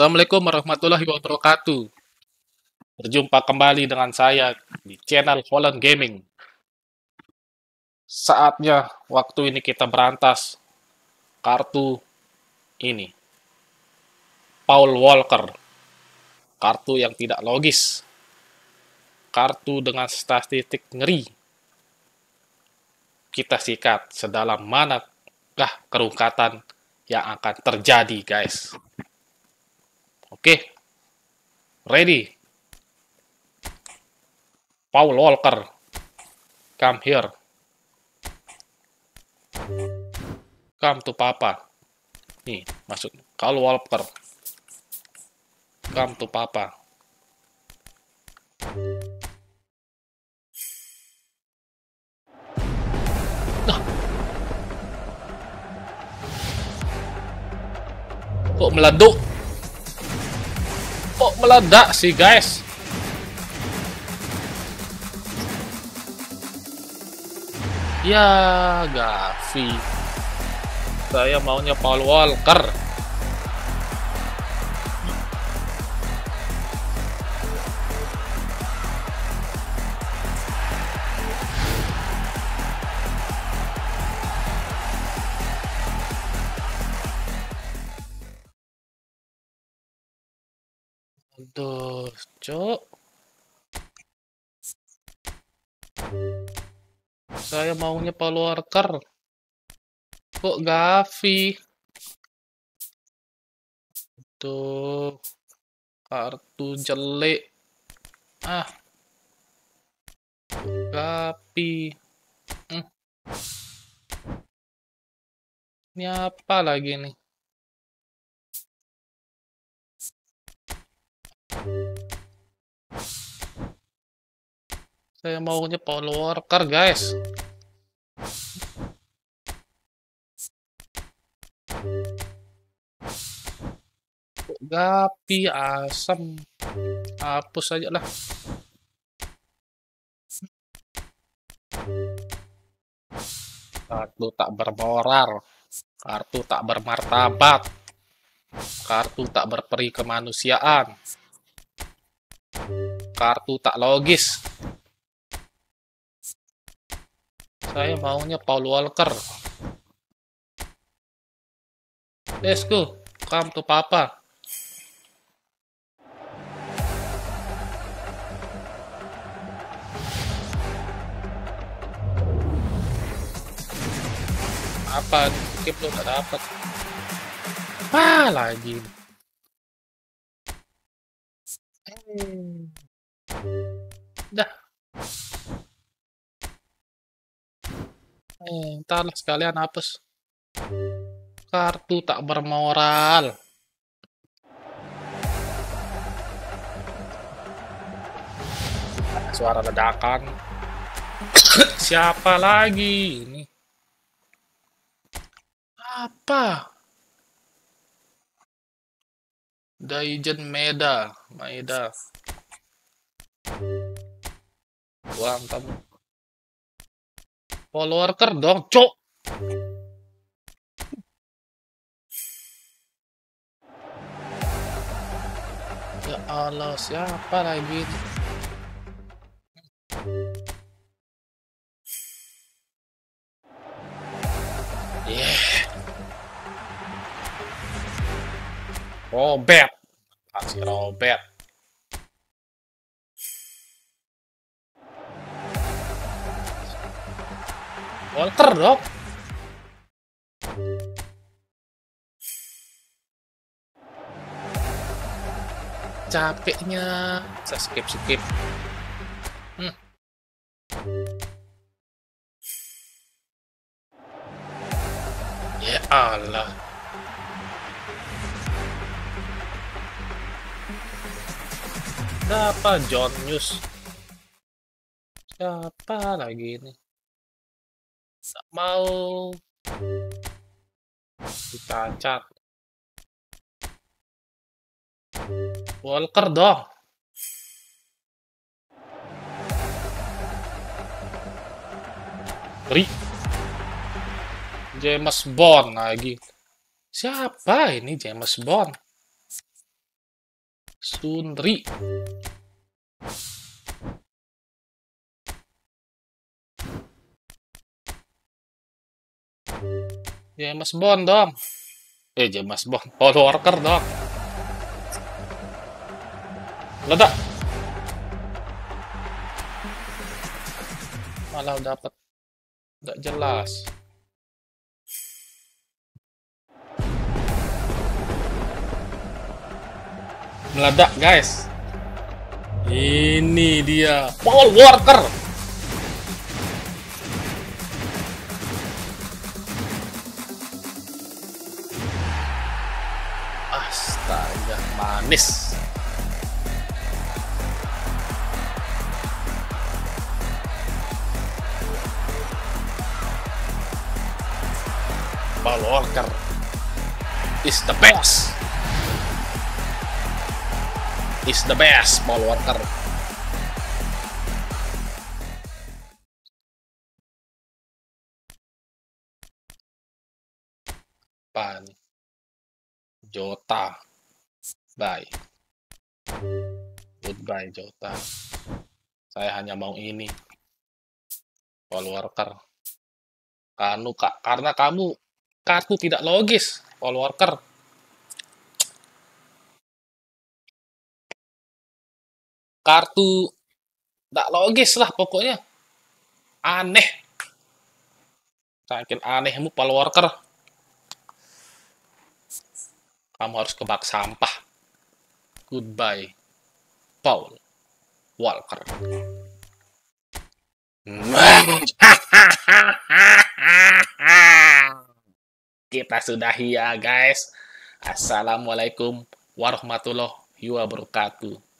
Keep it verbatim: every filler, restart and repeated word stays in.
Assalamualaikum warahmatullahi wabarakatuh. Berjumpa kembali dengan saya di channel Holland Gaming. Saatnya waktu ini kita berantas kartu ini. Paul Walker. Kartu yang tidak logis. Kartu dengan statistik ngeri. Kita sikat sedalam manakah kerungkatan yang akan terjadi, guys. Oke. Ready? Paul Walker, come here. Come to Papa. Nih, masuk. Paul Walker, come to Papa. Nah. Kok meleduk? Kok meledak sih, guys? Ya, Gavi. Saya maunya Paul Walker. Aduh, cok. Saya maunya Paul Walker. Kok Gavi? Tuh. Kartu jelek. Ah. Gavi. Hmm. Ini apa lagi nih? Saya maunya Paul Walker, guys. Gapi asam. Hapus aja lah. Kartu tak bermoral. Kartu tak bermartabat. Kartu tak berperi kemanusiaan. Kartu tak logis. Saya maunya Paul Walker. Let's go. Come to Papa. Apa? Skip lo gak dapet. Ah, lagi. Hmm. Dah. Eh, ntar lah sekalian hapus. Kartu tak bermoral. Ada suara ledakan. Siapa lagi ini? Apa? Daijen Meda, Maeda. Buang kamu. Paul Walker dong, cok. Ya Allah, siapa lagi ini? Yeah. Robert. Kasih Robert. Walker dong. Capeknya. Saya skip-skip. Hmm. Ya Allah. Siapa John News? Siapa lagi ini? Tak mau dicacat. Walker dong. Ri. James Bond lagi. Siapa ini James Bond? Sunri. James Bond dong. Eh, James Bond. Paul Walker dong. Ledak. Malah dapat. Nggak jelas. Meledak, guys. Ini dia. Paul Walker. Astaga, manis. Paul Walker is the best. Is the best, Paul Walker. Pan. Jota. Bye. Goodbye, Jota. Saya hanya mau ini. Paul Walker. Kanu, Kak, karena kamu kartu tidak logis, Paul Walker. Kartu tidak logis lah pokoknya. Aneh. Saking anehmu, Paul Walker. Kamu harus ke bak sampah. Goodbye, Paul Walker. Kita sudahi ya, guys. Assalamualaikum warahmatullahi wabarakatuh.